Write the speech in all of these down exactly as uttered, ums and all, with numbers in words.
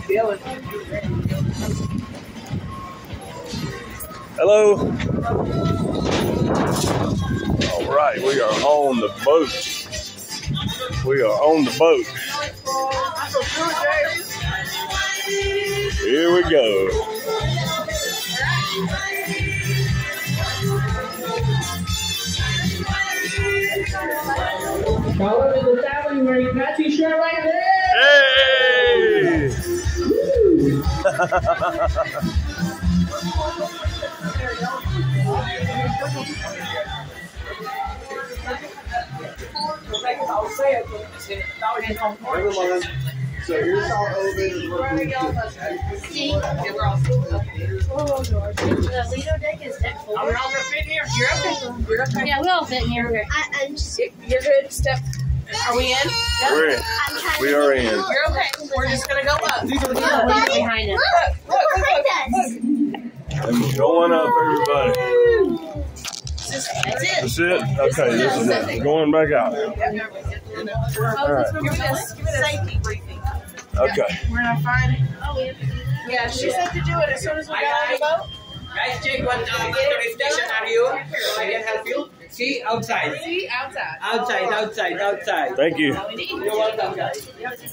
Hello. All right, we are on the boat. We are on the boat. Here we go. Color is the family wearing patchy shirt like this. Hey! So here's our elevator. See? The Lido deck is deck four. Are we all gonna fit here? You're okay. You're okay. Yeah, we all fit in here. I, I'm just, You're good. Step. Are we in? We're in. I'm trying We to are in. You're okay. We're just gonna go up. Look behind us. Look, look, look, look. I'm going up, everybody. That's it. That's it? Okay, this is it. Going back out. All right. Give me this. Give me this. Safety briefing. Okay. We're not fine. Oh, yeah. Yeah, she said to do it as soon as we got on the boat. Guys, check what uh, station are you? So I can help you. See, outside. See, outside. Outside, outside, outside. Thank you. You're welcome, guys.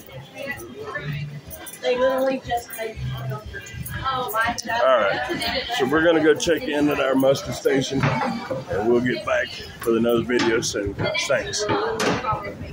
They literally just like, oh my God. All right. So we're going to go check in at our muster station, and we'll get back for the nose video soon. Thanks.